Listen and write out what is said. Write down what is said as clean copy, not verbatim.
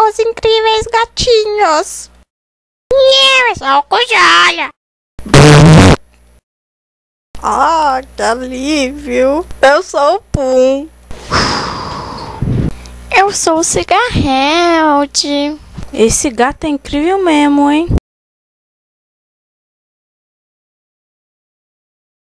os incríveis gatinhos. Eu sou o Cujola. Ah, que alívio. Eu sou o Pum. Eu sou o Cigarrelde. Esse gato é incrível mesmo, hein?